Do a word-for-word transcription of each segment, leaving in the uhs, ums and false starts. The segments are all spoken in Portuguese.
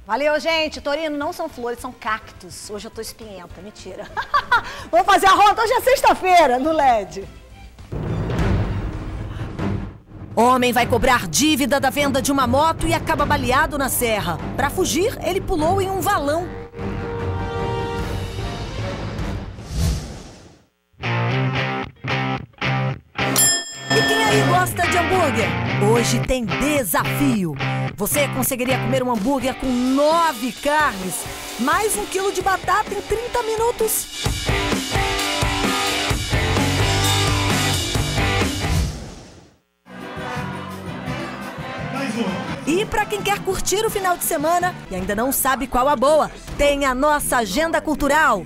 Valeu, gente. Torino, não são flores, são cactos. Hoje eu tô espinhenta, mentira. Vamos fazer a ronda. Hoje é sexta-feira, no L E D. Homem vai cobrar dívida da venda de uma moto e acaba baleado na serra. Para fugir, ele pulou em um valão. E quem aí gosta de hambúrguer? Hoje tem desafio. Você conseguiria comer um hambúrguer com nove carnes, mais um quilo de batata em trinta minutos? E para quem quer curtir o final de semana e ainda não sabe qual a boa, tem a nossa agenda cultural.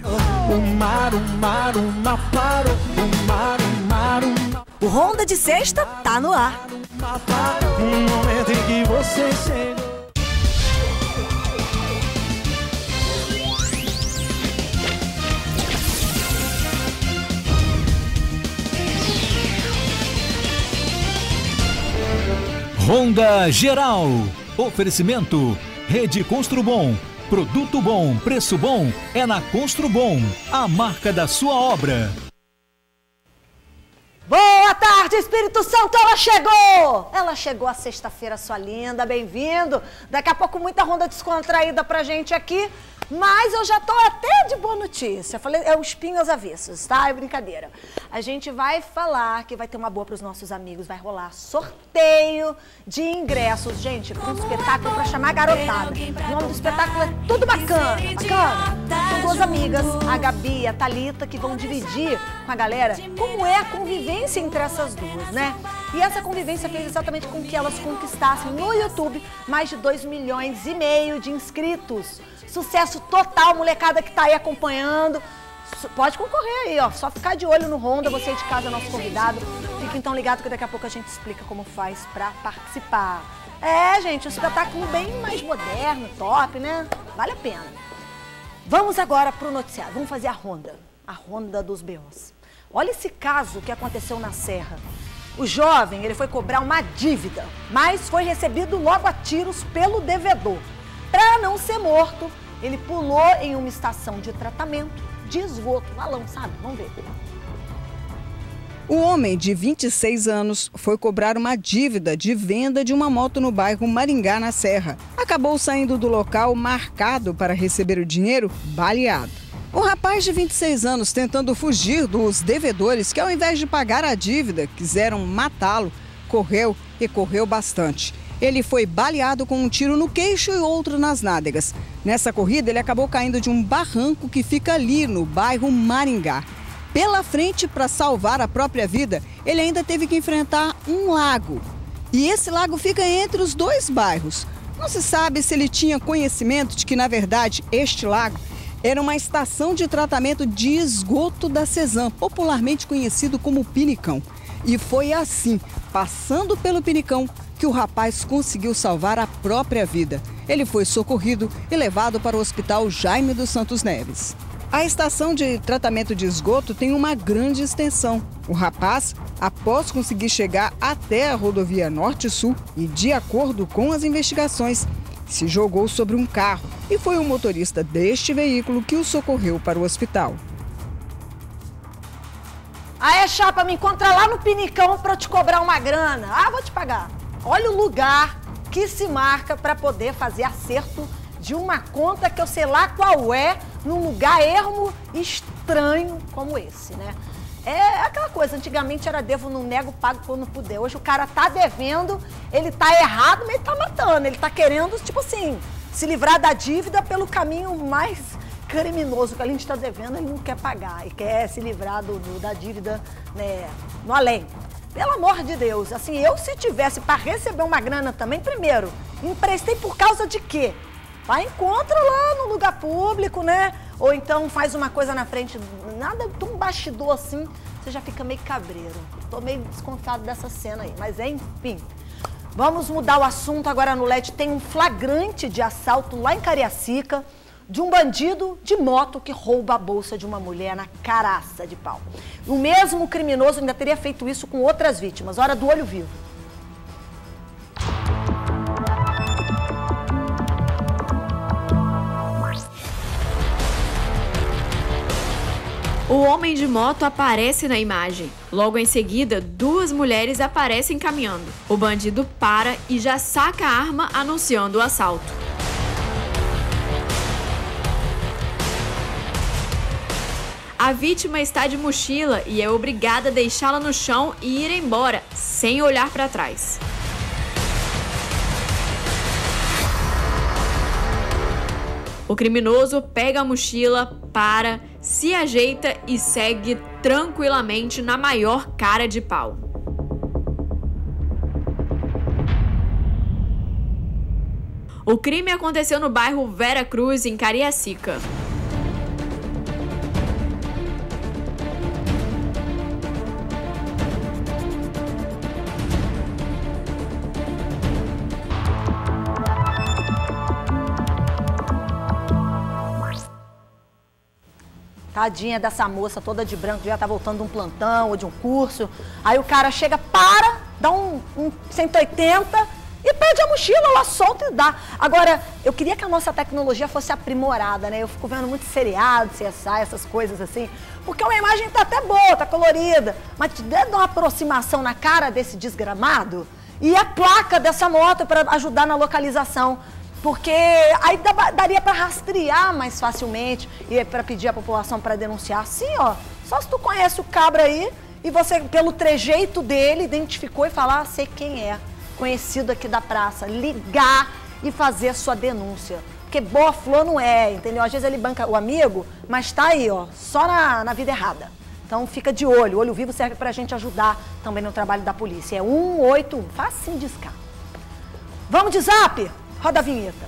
O Ronda de Sexta tá no ar. Um momento em que você chegou. Ronda Geral. Oferecimento. Rede Construbom. Produto bom, preço bom é na Construbom, a marca da sua obra. Boa tarde, Espírito Santo, ela chegou! Ela chegou a sexta-feira, sua linda, bem-vindo. Daqui a pouco muita ronda descontraída pra gente aqui, mas eu já tô até de boa notícia. Falei, é o espinho aos avessos, tá? É brincadeira. A gente vai falar que vai ter uma boa pros nossos amigos, vai rolar sorteio de ingressos, gente, para um espetáculo pra chamar a garotada. O nome do espetáculo é tudo bacana, bacana. São duas amigas, a Gabi e a Thalita, que vão dividir com a galera como é a convivência entre essas duas, né? E essa convivência fez exatamente com que elas conquistassem no YouTube mais de dois milhões e meio de inscritos. Sucesso total, molecada que tá aí acompanhando. Pode concorrer aí, ó. Só ficar de olho no Ronda, você aí de casa, nosso convidado. Fique então ligado que daqui a pouco a gente explica como faz pra participar. É, gente, um espetáculo bem mais moderno, top, né? Vale a pena. Vamos agora pro noticiário. Vamos fazer a ronda. A ronda dos B Os. Olha esse caso que aconteceu na Serra. O jovem, ele foi cobrar uma dívida, mas foi recebido logo a tiros pelo devedor. Para não ser morto, ele pulou em uma estação de tratamento de esgoto, valão, sabe? Vamos ver. O homem de vinte e seis anos foi cobrar uma dívida de venda de uma moto no bairro Maringá, na Serra. Acabou saindo do local marcado para receber o dinheiro baleado. O rapaz de vinte e seis anos, tentando fugir dos devedores que, ao invés de pagar a dívida, quiseram matá-lo, correu e correu bastante. Ele foi baleado com um tiro no queixo e outro nas nádegas. Nessa corrida, ele acabou caindo de um barranco que fica ali no bairro Maringá. Pela frente, para salvar a própria vida, ele ainda teve que enfrentar um lago. E esse lago fica entre os dois bairros. Não se sabe se ele tinha conhecimento de que, na verdade, este lago era uma estação de tratamento de esgoto da Cesam, popularmente conhecido como Pinicão. E foi assim, passando pelo Pinicão, que o rapaz conseguiu salvar a própria vida. Ele foi socorrido e levado para o Hospital Jaime dos Santos Neves. A estação de tratamento de esgoto tem uma grande extensão. O rapaz, após conseguir chegar até a rodovia Norte-Sul e, de acordo com as investigações, se jogou sobre um carro e foi o motorista deste veículo que o socorreu para o hospital. Aê, chapa, me encontra lá no Pinicão para te cobrar uma grana. Ah, vou te pagar. Olha o lugar que se marca para poder fazer acerto de uma conta que eu sei lá qual é, num lugar ermo estranho como esse, né? É aquela coisa, antigamente era devo, não nego, pago quando puder. Hoje o cara tá devendo, ele tá errado, mas ele tá matando. Ele tá querendo, tipo assim, se livrar da dívida pelo caminho mais criminoso que a gente tá devendo, ele não quer pagar. E quer se livrar do, do, da dívida, né, no além. Pelo amor de Deus, assim, eu se tivesse para receber uma grana também, primeiro, emprestei por causa de quê? Vai, encontra lá no lugar público, né? Ou então faz uma coisa na frente, nada tão bastidor assim, você já fica meio cabreiro. Tô meio desconfiado dessa cena aí, mas enfim. Vamos mudar o assunto agora no L E D. Tem um flagrante de assalto lá em Cariacica, de um bandido de moto que rouba a bolsa de uma mulher na caraça de pau. O mesmo criminoso ainda teria feito isso com outras vítimas. Hora do olho vivo. O homem de moto aparece na imagem. Logo em seguida, duas mulheres aparecem caminhando. O bandido para e já saca a arma anunciando o assalto. A vítima está de mochila e é obrigada a deixá-la no chão e ir embora, sem olhar para trás. O criminoso pega a mochila, para, se ajeita e segue tranquilamente na maior cara de pau. O crime aconteceu no bairro Vera Cruz, em Cariacica. Tadinha dessa moça toda de branco, já tá voltando de um plantão ou de um curso. Aí o cara chega, para, dá um, um cento e oitenta e pede a mochila, ela solta e dá. Agora, eu queria que a nossa tecnologia fosse aprimorada, né? Eu fico vendo muito seriado, C S I, essas coisas assim, porque a imagem tá até boa, tá colorida, mas te dá uma aproximação na cara desse desgramado e a placa dessa moto para ajudar na localização. Porque aí daria para rastrear mais facilmente e para pedir à população para denunciar. Assim, ó, só se tu conhece o cabra aí e você, pelo trejeito dele, identificou e falar, ah, sei quem é, conhecido aqui da praça, ligar e fazer a sua denúncia. Porque boa flor não é, entendeu? Às vezes ele banca o amigo, mas tá aí, ó, só na, na vida errada. Então fica de olho, o olho vivo serve pra gente ajudar também no trabalho da polícia. É um oito um, facinho de escar. Vamos de zap? Roda a vinheta.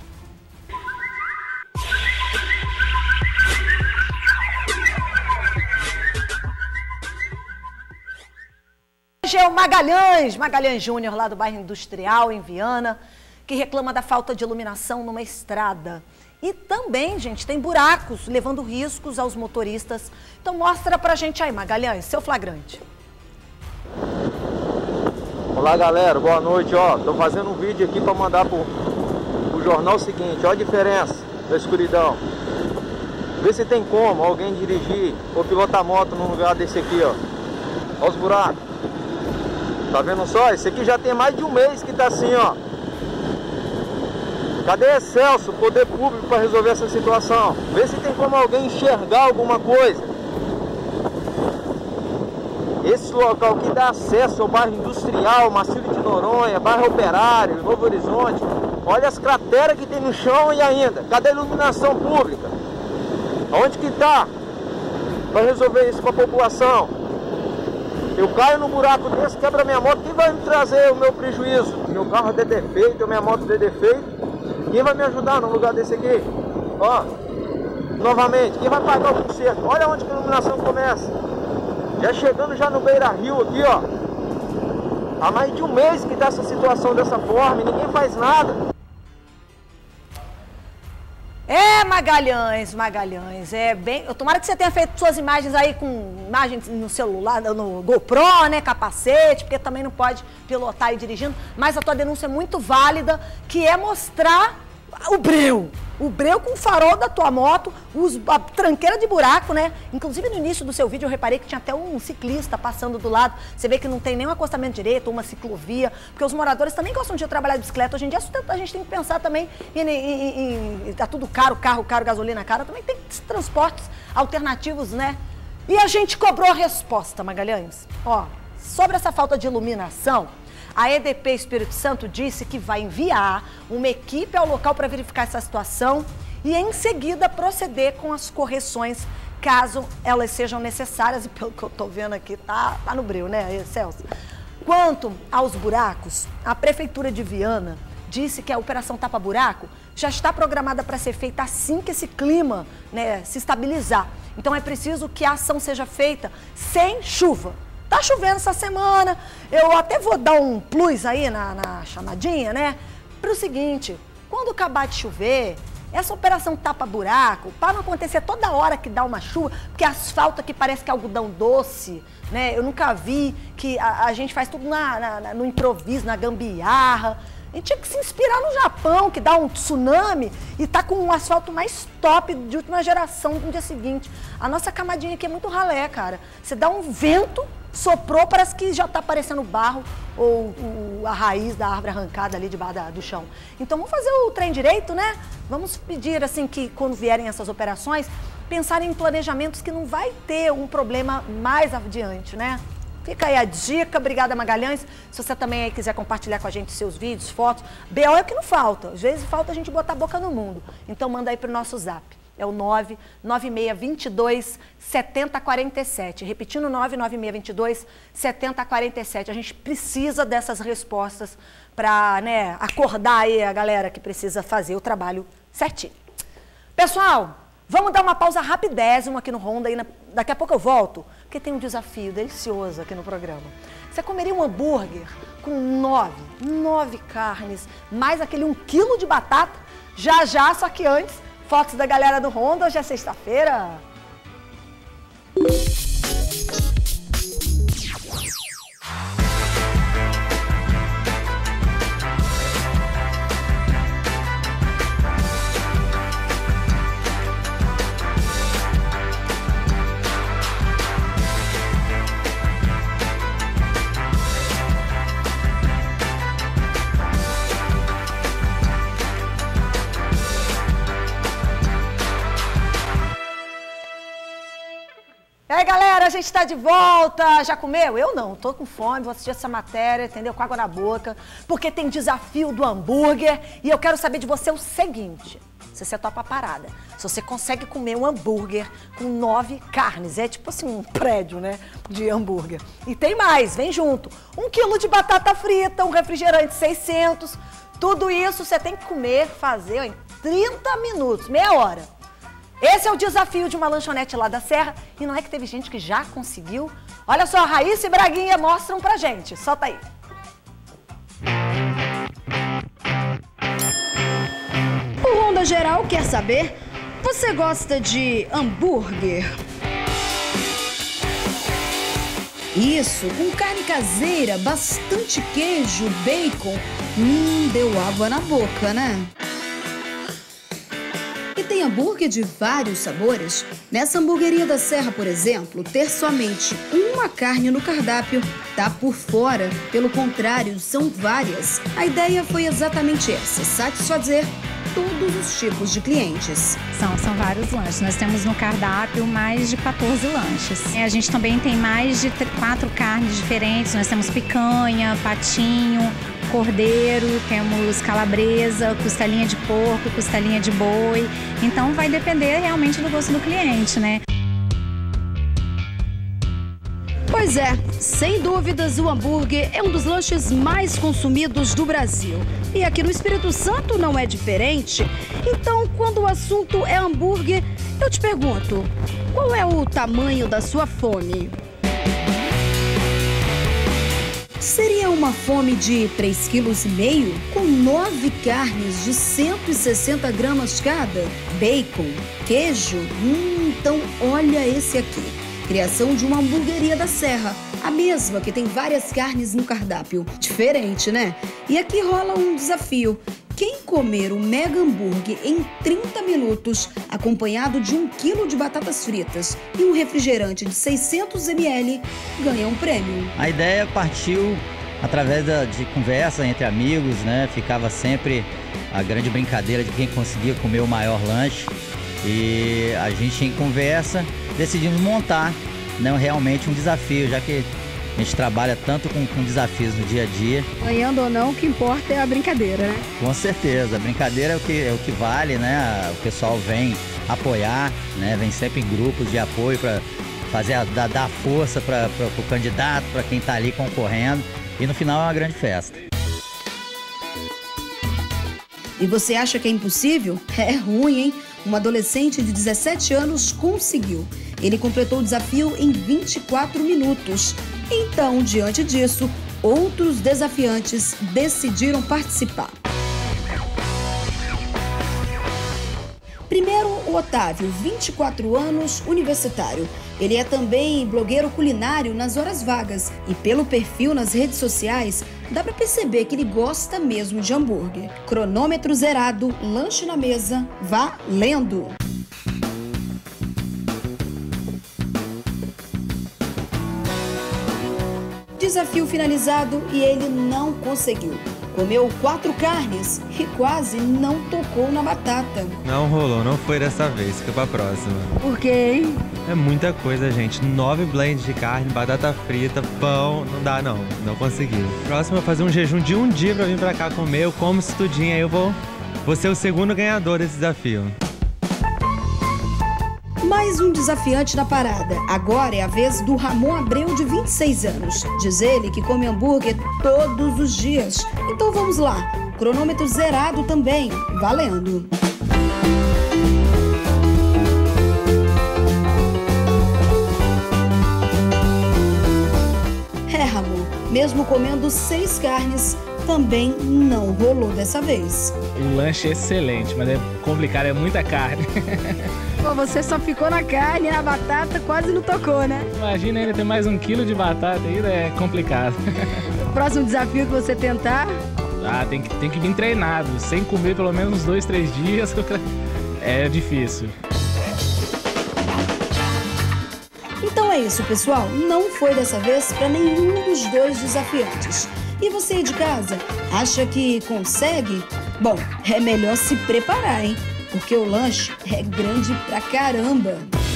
Hoje é o Magalhães, Magalhães Júnior, lá do bairro Industrial, em Viana, que reclama da falta de iluminação numa estrada. E também, gente, tem buracos, levando riscos aos motoristas. Então mostra pra gente aí, Magalhães, seu flagrante. Olá, galera, boa noite, ó. Tô fazendo um vídeo aqui pra mandar pro, pro jornal o seguinte, ó a diferença da escuridão. Vê se tem como alguém dirigir ou pilotar moto num lugar desse aqui, ó. Ó os buracos. Tá vendo só? Esse aqui já tem mais de um mês que tá assim, ó. Cadê Excelso, poder público, para resolver essa situação? Vê se tem como alguém enxergar alguma coisa. Esse local que dá acesso ao bairro Industrial, Marcílio de Noronha, bairro Operário, Novo Horizonte. Olha as crateras que tem no chão e ainda. Cadê a iluminação pública? Onde que tá? Para resolver isso para a população. Eu caio num buraco desse, quebra minha moto, quem vai me trazer o meu prejuízo? Meu carro der defeito, minha moto der defeito, quem vai me ajudar num lugar desse aqui? Ó, novamente, quem vai pagar o conserto? Olha onde que a iluminação começa. Já chegando já no Beira Rio aqui, ó. Há mais de um mês que tá essa situação dessa forma e ninguém faz nada. É, Magalhães, Magalhães, é bem... Eu tomara que você tenha feito suas imagens aí com imagens no celular, no GoPro, né, capacete, porque também não pode pilotar e dirigindo, mas a tua denúncia é muito válida, que é mostrar o breu, o breu com o farol da tua moto, os, a tranqueira de buraco, né? Inclusive no início do seu vídeo eu reparei que tinha até um ciclista passando do lado, você vê que não tem nenhum acostamento direito, uma ciclovia, porque os moradores também gostam de trabalhar de bicicleta. Hoje em dia a gente tem que pensar também em, em, em, em tá tudo caro, carro caro, gasolina cara, também tem transportes alternativos, né? E a gente cobrou a resposta, Magalhães. Ó, sobre essa falta de iluminação, a E D P Espírito Santo disse que vai enviar uma equipe ao local para verificar essa situação e em seguida proceder com as correções caso elas sejam necessárias. E pelo que eu estou vendo aqui, tá, tá no breu, né, Celso? Quanto aos buracos, a Prefeitura de Viana disse que a Operação Tapa Buraco já está programada para ser feita assim que esse clima, né, se estabilizar. Então é preciso que a ação seja feita sem chuva. Tá chovendo essa semana, eu até vou dar um plus aí na, na chamadinha, né? Para o seguinte, quando acabar de chover, essa operação tapa-buraco, para não acontecer toda hora que dá uma chuva, porque asfalto aqui parece que é algodão doce, né? Eu nunca vi, que a, a gente faz tudo na, na, no improviso, na gambiarra. A gente tinha que se inspirar no Japão, que dá um tsunami e tá com um asfalto mais top de última geração no dia seguinte. A nossa camadinha aqui é muito ralé, cara. Você dá um vento, soprou, parece que já tá aparecendo barro ou o, a raiz da árvore arrancada ali debaixo da, do chão. Então vamos fazer o trem direito, né? Vamos pedir assim que quando vierem essas operações, pensarem em planejamentos que não vai ter um problema mais adiante, né? Fica aí a dica, obrigada Magalhães. Se você também aí quiser compartilhar com a gente seus vídeos, fotos, B O é o que não falta. Às vezes falta a gente botar a boca no mundo. Então manda aí pro nosso zap. É o nove nove seis dois dois sete zero quatro sete. Repetindo, nove nove seis dois dois sete zero quatro sete. A gente precisa dessas respostas para, né, acordar aí a galera que precisa fazer o trabalho certinho. Pessoal, vamos dar uma pausa rapidésima aqui no Ronda. Aí na... Daqui a pouco eu volto, porque tem um desafio delicioso aqui no programa. Você comeria um hambúrguer com nove, nove carnes, mais aquele um quilo de batata, já já, só que antes... Fotos da galera do Ronda, hoje é sexta-feira. E aí, galera, a gente está de volta. Já comeu? Eu não, tô com fome, vou assistir essa matéria, entendeu? Com água na boca, porque tem desafio do hambúrguer e eu quero saber de você o seguinte, se você topa a parada, se você consegue comer um hambúrguer com nove carnes, é tipo assim um prédio, né, de hambúrguer. E tem mais, vem junto, um quilo de batata frita, um refrigerante seiscentos, tudo isso você tem que comer, fazer ó, em trinta minutos, meia hora. Esse é o desafio de uma lanchonete lá da Serra. E não é que teve gente que já conseguiu? Olha só, Raíssa e Braguinha mostram pra gente. Solta aí. O Ronda Geral quer saber, você gosta de hambúrguer? Isso, com carne caseira, bastante queijo, bacon. Hum, deu água na boca, né? E tem hambúrguer de vários sabores. Nessa hamburgueria da Serra, por exemplo, ter somente uma carne no cardápio tá por fora. Pelo contrário, são várias. A ideia foi exatamente essa, satisfazer todos os tipos de clientes. São, são vários lanches. Nós temos no cardápio mais de quatorze lanches. A gente também tem mais de quatro carnes diferentes. Nós temos picanha, patinho, cordeiro, temos calabresa, costelinha de porco, costelinha de boi. Então vai depender realmente do gosto do cliente, né? Pois é, sem dúvidas o hambúrguer é um dos lanches mais consumidos do Brasil. E aqui no Espírito Santo não é diferente. Então, quando o assunto é hambúrguer, eu te pergunto, qual é o tamanho da sua fome? Seria uma fome de três vírgula cinco quilos, com nove carnes de cento e sessenta gramas cada? Bacon, queijo? Hum, então olha esse aqui. Criação de uma hamburgueria da Serra, a mesma que tem várias carnes no cardápio. Diferente, né? E aqui rola um desafio. Quem comer o mega hambúrguer em trinta minutos, acompanhado de um quilo de batatas fritas e um refrigerante de seiscentos mililitros, ganha um prêmio. A ideia partiu através da, de conversa entre amigos, né? Ficava sempre a grande brincadeira de quem conseguia comer o maior lanche. E a gente, em conversa, decidimos montar, né, realmente um desafio, já que a gente trabalha tanto com, com desafios no dia a dia. Ganhando ou não, o que importa é a brincadeira, né? Com certeza, a brincadeira é o que, é o que vale, né? O pessoal vem apoiar, né? Vem sempre em grupos de apoio para fazer a, dar, dar força para o candidato, para quem está ali concorrendo. E no final é uma grande festa. E você acha que é impossível? É ruim, hein? Um adolescente de dezessete anos conseguiu. Ele completou o desafio em vinte e quatro minutos. Então, diante disso, outros desafiantes decidiram participar. Primeiro, o Otávio, vinte e quatro anos, universitário. Ele é também blogueiro culinário nas horas vagas e, pelo perfil nas redes sociais, dá pra perceber que ele gosta mesmo de hambúrguer. Cronômetro zerado, lanche na mesa, valendo! Desafio finalizado e ele não conseguiu. Comeu quatro carnes e quase não tocou na batata. Não rolou, não foi dessa vez, fica pra próxima. Por quê, hein? É muita coisa, gente. Nove blends de carne, batata frita, pão, não dá não, não consegui. Próximo eu vou fazer um jejum de um dia pra vir pra cá comer, eu como isso tudinho, aí eu vou, vou ser o segundo ganhador desse desafio. Mais um desafiante na parada. Agora é a vez do Ramon Abreu, de vinte e seis anos. Diz ele que come hambúrguer todos os dias. Então vamos lá. Cronômetro zerado também. Valendo! É, Ramon, mesmo comendo seis carnes, também não rolou dessa vez. O lanche é excelente, mas é complicado, é muita carne. Pô, você só ficou na carne, na batata quase não tocou, né? Imagina ainda ter mais um quilo de batata, ainda é complicado. O próximo desafio que você tentar? Ah, tem que, tem que vir treinado, sem comer pelo menos uns dois, três dias, é difícil. Então é isso, pessoal. Não foi dessa vez para nenhum dos dois desafiantes. E você aí de casa, acha que consegue? Bom, é melhor se preparar, hein? Porque o lanche é grande pra caramba.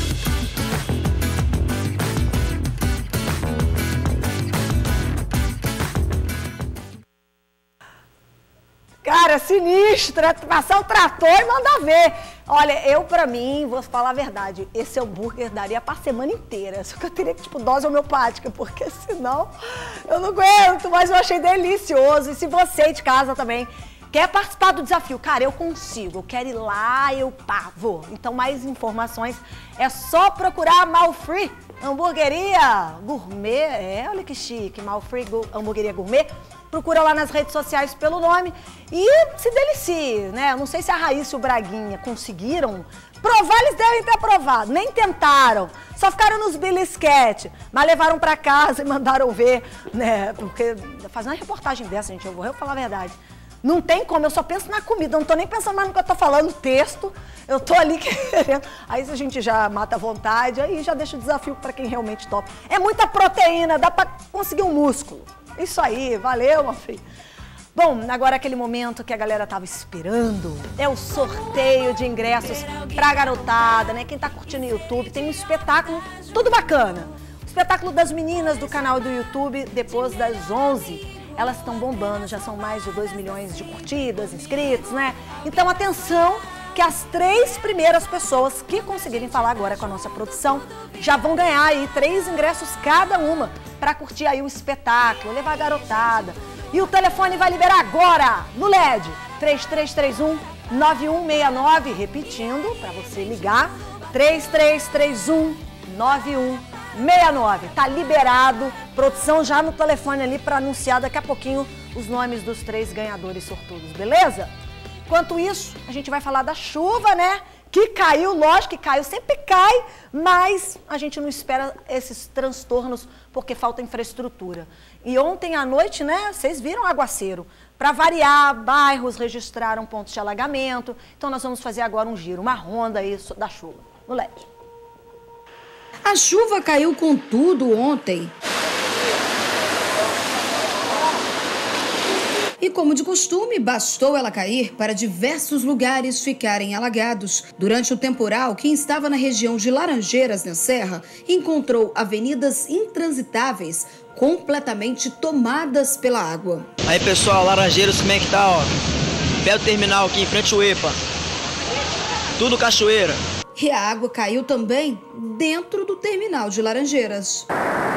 Cara, sinistra, passar o trator e mandar ver. Olha, eu pra mim, vou falar a verdade, esse hambúrguer daria pra semana inteira. Só que eu teria que, tipo, dose homeopática, porque senão eu não aguento, mas eu achei delicioso. E se você de casa também quer participar do desafio, cara, eu consigo, eu quero ir lá, eu pá, vou. Então, mais informações é só procurar Malfree Hamburgueria Gourmet. É, olha que chique, Malfree Hamburgueria Gourmet. Procura lá nas redes sociais pelo nome e se delicie, né? Eu não sei se a Raíssa e o Braguinha conseguiram provar, eles devem ter provado, nem tentaram, só ficaram nos belisquete, mas levaram pra casa e mandaram ver, né? Porque fazer uma reportagem dessa, gente, eu vou eu falar a verdade. Não tem como, eu só penso na comida, eu não tô nem pensando mais no que eu tô falando, texto, eu tô ali querendo. Aí a gente já mata a vontade, aí já deixa o desafio para quem realmente topa. É muita proteína, dá para conseguir um músculo. Isso aí, valeu, meu filho. Bom, agora aquele momento que a galera tava esperando, é o sorteio de ingressos pra garotada, né? Quem tá curtindo o YouTube, tem um espetáculo tudo bacana. O espetáculo das meninas do canal do YouTube, depois das onze. Elas estão bombando, já são mais de dois milhões de curtidas, inscritos, né? Então, atenção, que as três primeiras pessoas que conseguirem falar agora com a nossa produção já vão ganhar aí três ingressos cada uma para curtir aí o espetáculo, levar a garotada. E o telefone vai liberar agora no L E D, três três três um, nove um seis nove, repetindo, para você ligar, três três três um, nove um seis nove. Tá liberado, produção já no telefone ali para anunciar daqui a pouquinho os nomes dos três ganhadores sortudos, beleza? Enquanto isso, a gente vai falar da chuva, né? Que caiu, lógico que caiu, sempre cai, mas a gente não espera esses transtornos porque falta infraestrutura. E ontem à noite, né, vocês viram o aguaceiro. Para variar, bairros registraram pontos de alagamento. Então nós vamos fazer agora um giro, uma ronda aí da chuva, no L E D. A chuva caiu com tudo ontem. E como de costume, bastou ela cair para diversos lugares ficarem alagados. Durante o temporal, quem estava na região de Laranjeiras, na Serra, encontrou avenidas intransitáveis, completamente tomadas pela água. Aí pessoal, Laranjeiras como é que tá, ó? Perto do terminal aqui, em frente ao E P A. Tudo cachoeira. E a água caiu também dentro do terminal de Laranjeiras.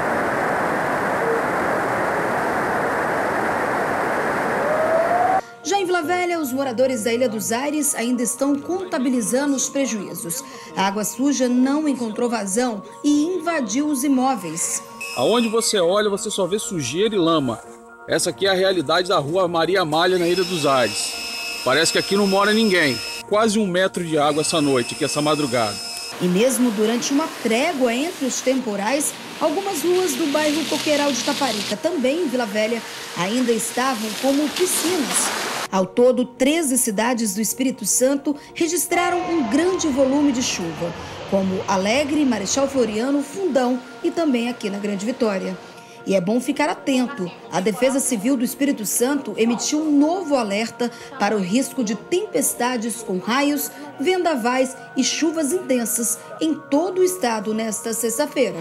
Já em Vila Velha, os moradores da Ilha dos Aires ainda estão contabilizando os prejuízos. A água suja não encontrou vazão e invadiu os imóveis. Aonde você olha, você só vê sujeira e lama. Essa aqui é a realidade da rua Maria Amália, na Ilha dos Aires. Parece que aqui não mora ninguém. Quase um metro de água essa noite, aqui essa madrugada. E mesmo durante uma trégua entre os temporais, algumas ruas do bairro Coqueiral de Taparica, também em Vila Velha, ainda estavam como piscinas. Ao todo, treze cidades do Espírito Santo registraram um grande volume de chuva, como Alegre, Marechal Floriano, Fundão e também aqui na Grande Vitória. E é bom ficar atento. A Defesa Civil do Espírito Santo emitiu um novo alerta para o risco de tempestades com raios, vendavais e chuvas intensas em todo o estado nesta sexta-feira.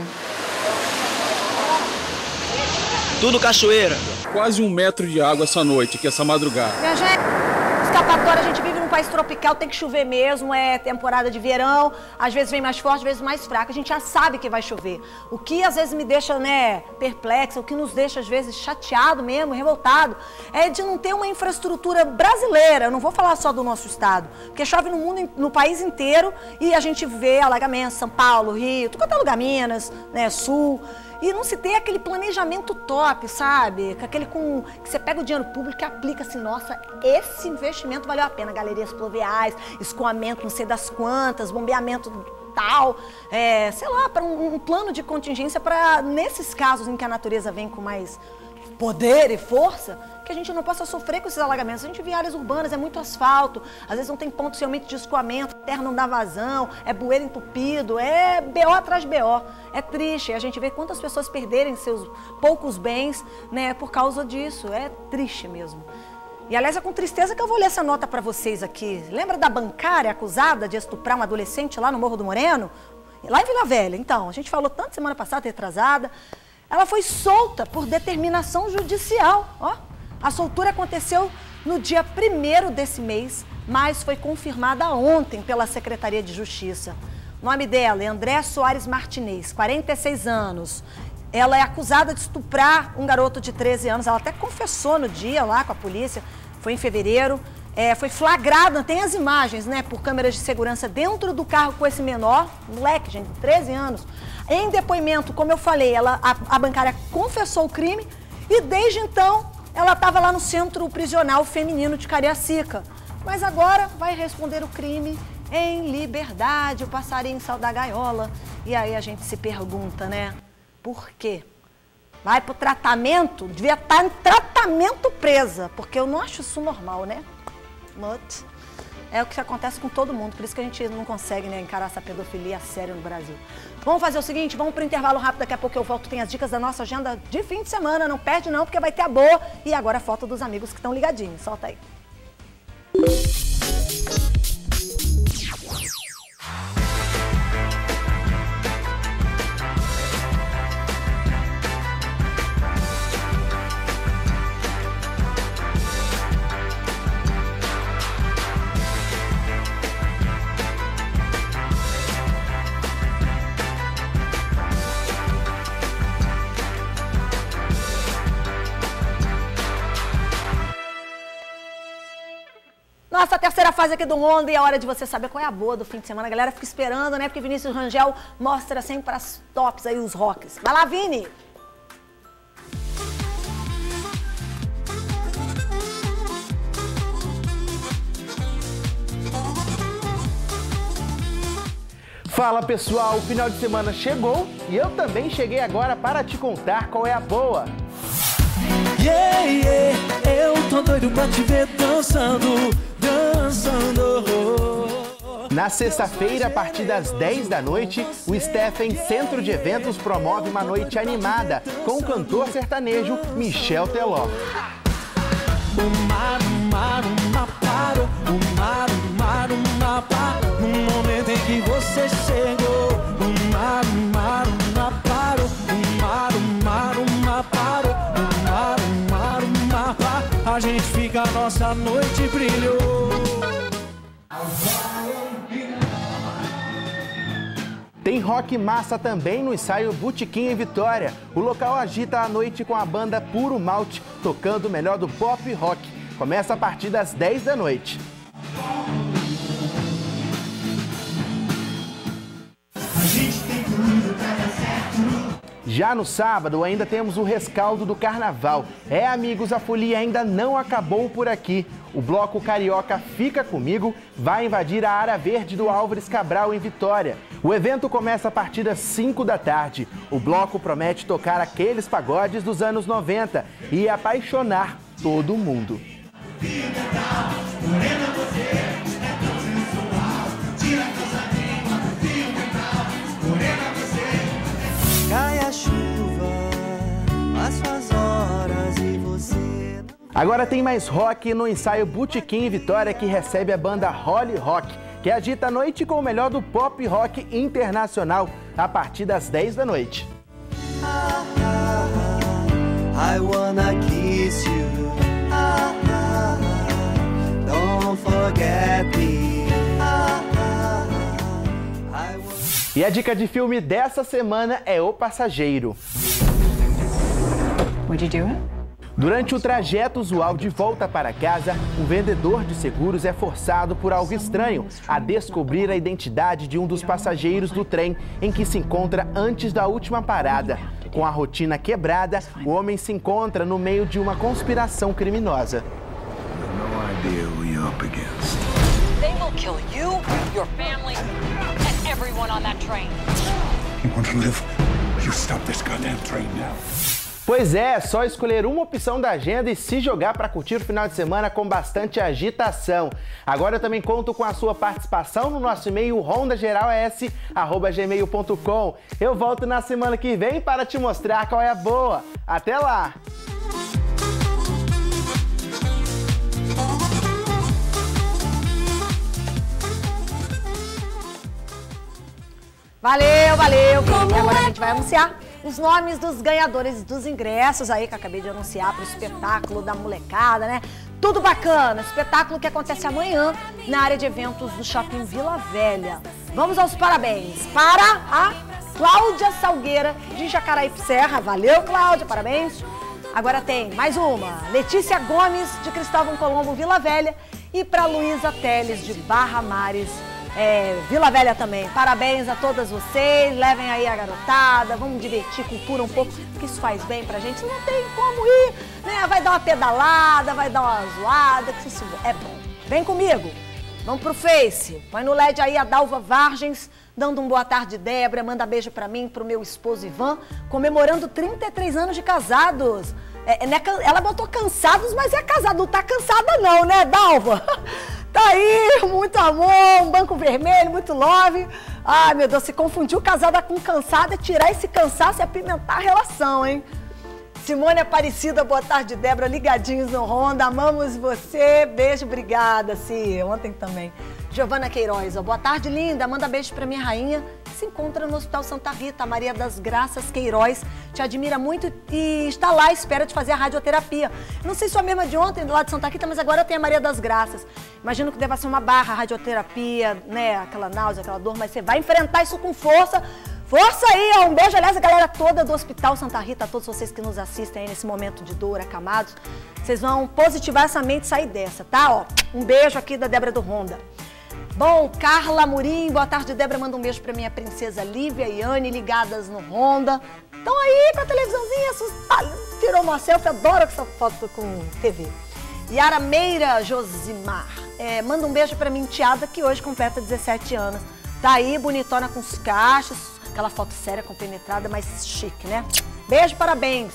Tudo cachoeira. Quase um metro de água essa noite, aqui essa madrugada. Minha gente, escapatória, a gente vive num país tropical, tem que chover mesmo, é temporada de verão, às vezes vem mais forte, às vezes mais fraca, a gente já sabe que vai chover. O que às vezes me deixa, né, perplexa, o que nos deixa às vezes chateado mesmo, revoltado, é de não ter uma infraestrutura brasileira, eu não vou falar só do nosso estado, porque chove no mundo, no país inteiro e a gente vê alagamentos, São Paulo, Rio, tudo quanto é lugar, Minas, né, Sul. E não se tem aquele planejamento top, sabe? Aquele com que você pega o dinheiro público e aplica assim, nossa, esse investimento valeu a pena. Galerias pluviais, escoamento não sei das quantas, bombeamento tal, é, sei lá, para um, um plano de contingência para, nesses casos em que a natureza vem com mais poder e força, que a gente não possa sofrer com esses alagamentos. A gente vê áreas urbanas, é muito asfalto, às vezes não tem ponto realmente de escoamento, a terra não dá vazão, é bueiro entupido, é B O atrás de B O. É triste, a gente vê quantas pessoas perderem seus poucos bens, né, por causa disso. É triste mesmo. E, aliás, é com tristeza que eu vou ler essa nota para vocês aqui. Lembra da bancária acusada de estuprar um adolescente lá no Morro do Moreno? Lá em Vila Velha. Então, a gente falou tanto semana passada, retrasada. Ela foi solta por determinação judicial, ó. A soltura aconteceu no dia primeiro desse mês, mas foi confirmada ontem pela Secretaria de Justiça. O nome dela é André Soares Martinez, quarenta e seis anos. Ela é acusada de estuprar um garoto de treze anos. Ela até confessou no dia lá com a polícia, foi em fevereiro. É, foi flagrada, tem as imagens, né, por câmeras de segurança dentro do carro com esse menor, moleque, gente, de treze anos. Em depoimento, como eu falei, ela, a, a bancária confessou o crime e desde então ela estava lá no Centro Prisional Feminino de Cariacica. Mas agora vai responder o crime em liberdade, o passarinho saiu da gaiola. E aí a gente se pergunta, né, por quê? Vai pro tratamento? Devia estar em tratamento presa, porque eu não acho isso normal, né? But é o que acontece com todo mundo, por isso que a gente não consegue, né, encarar essa pedofilia séria no Brasil. Vamos fazer o seguinte, vamos para o intervalo rápido, daqui a pouco eu volto, tem as dicas da nossa agenda de fim de semana, não perde não, porque vai ter a boa. E agora a foto dos amigos que estão ligadinhos, solta aí. Nossa terceira fase aqui do Onda e é hora de você saber qual é a boa do fim de semana. A galera fica esperando, né? Porque Vinícius Rangel mostra sempre as tops aí, os rocks. Vai lá, Vini! Fala pessoal, o final de semana chegou e eu também cheguei agora para te contar qual é a boa. Yeah, yeah, eu tô doido pra te ver dançando, dançando. Na sexta-feira, a partir das dez da noite, o Stephen Centro de Eventos promove uma noite animada com o cantor sertanejo Michel Teló. O mar, o mar, o mar parou, o mar, o mar, o mar parou, no momento em que você chegou. O mar, o mar, o mar parou, o mar, o mar, o mar parou, o mar, o mar, o mar parou, a gente fica, a nossa noite brilhou. Tem rock massa também no ensaio Botequim em Vitória. O local agita a noite com a banda Puro Malte, tocando o melhor do pop rock. Começa a partir das dez da noite. Já no sábado, ainda temos o rescaldo do carnaval. É, amigos, a folia ainda não acabou por aqui. O bloco carioca Fica Comigo vai invadir a área verde do Álvares Cabral, em Vitória. O evento começa a partir das cinco da tarde. O bloco promete tocar aqueles pagodes dos anos noventa e apaixonar todo mundo. Cai a chuva, passo as horas e você... Agora tem mais rock no ensaio Botequim Vitória, que recebe a banda Holly Rock, que agita a noite com o melhor do pop rock internacional, a partir das dez da noite. Ah, ah, ah, I wanna kiss you. Ah, ah, ah, don't forget me. Ah, ah, ah, I wanna... E a dica de filme dessa semana é O Passageiro. What'd you do? Durante o trajeto usual de volta para casa, um vendedor de seguros é forçado por algo estranho a descobrir a identidade de um dos passageiros do trem em que se encontra antes da última parada. Com a rotina quebrada, o homem se encontra no meio de uma conspiração criminosa. They will kill you, your family, and everyone on that train. You want to live? You stop this goddamn train now. Pois é, é só escolher uma opção da agenda e se jogar para curtir o final de semana com bastante agitação. Agora eu também conto com a sua participação no nosso e-mail ronda geral s arroba gmail ponto com. Eu volto na semana que vem para te mostrar qual é a boa. Até lá! Valeu, valeu! E agora a gente vai anunciar os nomes dos ganhadores dos ingressos aí que eu acabei de anunciar para o espetáculo da molecada, né? Tudo bacana, espetáculo que acontece amanhã na área de eventos do Shopping Vila Velha. Vamos aos parabéns para a Cláudia Salgueira de Jacaraípe Serra. Valeu, Cláudia, parabéns. Agora tem mais uma, Letícia Gomes de Cristóvão Colombo, Vila Velha, e para Luísa Teles de Barra Mares, É, Vila Velha também. Parabéns a todas vocês, levem aí a garotada, vamos divertir, cultura um pouco, porque isso faz bem pra gente, não tem como ir, né? Vai dar uma pedalada, vai dar uma zoada, que isso é bom. Vem comigo, vamos pro Face, põe no L E D aí a Dalva Vargens, dando um boa tarde, Débora, manda beijo pra mim, pro meu esposo Ivan, comemorando trinta e três anos de casados. É, né, ela botou cansados, mas é casado, não tá cansada não, né, Dalva? Tá aí, muito amor, um banco vermelho, muito love. Ai, meu Deus, se confundiu casada com cansada, tirar esse cansaço e apimentar a relação, hein? Simone Aparecida, boa tarde, Débora, ligadinhos no Ronda, amamos você, beijo, obrigada, Cia, ontem também. Giovana Queiroz, ó, boa tarde, linda, manda beijo pra minha rainha, que se encontra no Hospital Santa Rita, Maria das Graças Queiroz, te admira muito e está lá, espera de fazer a radioterapia. Não sei se é a mesma de ontem, do lado de Santa Rita, mas agora tem a Maria das Graças. Imagino que deva ser uma barra, a radioterapia, né, aquela náusea, aquela dor, mas você vai enfrentar isso com força. Força aí, ó, um beijo, aliás, a galera toda do Hospital Santa Rita, a todos vocês que nos assistem aí nesse momento de dor, acamados. Vocês vão positivar essa mente e sair dessa, tá? Ó, um beijo aqui da Débora do Ronda. Bom, Carla Murim, boa tarde, Débora, manda um beijo pra minha princesa Lívia e Anne, ligadas no Ronda. Estão aí com a televisãozinha, assustada, tirou uma selfie, adoro essa foto com T V. Yara Meira Josimar, é, manda um beijo pra minha enteada, que hoje completa dezessete anos. Tá aí, bonitona com os cachos, aquela foto séria, compenetrada, mas chique, né? Beijo, parabéns.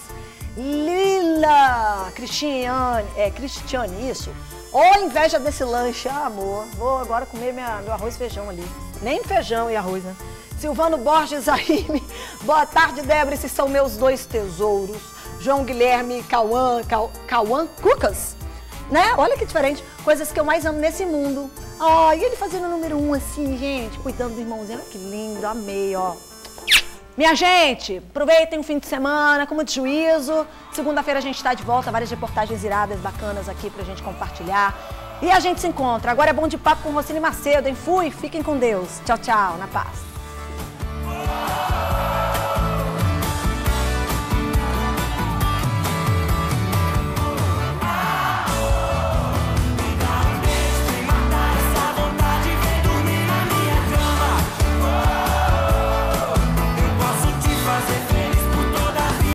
Lila Cristiane, é, Cristiane, isso. Ó, inveja desse lanche, ah, amor. Vou agora comer minha, meu arroz e feijão ali. Nem feijão e arroz, né? Silvano Borges Aime, boa tarde, Débora, esses são meus dois tesouros. João Guilherme Cauã, Cauã Cucas, né? Olha que diferente, coisas que eu mais amo nesse mundo. Ó, e ele fazendo o número um assim, gente, cuidando do irmãozinho, olha que lindo, amei, ó. Minha gente, aproveitem o fim de semana com muito juízo. Segunda-feira a gente está de volta, várias reportagens iradas, bacanas aqui pra gente compartilhar. E a gente se encontra. Agora é Bom de Papo com Rocine Macedo, hein? Fui, fiquem com Deus. Tchau, tchau, na paz.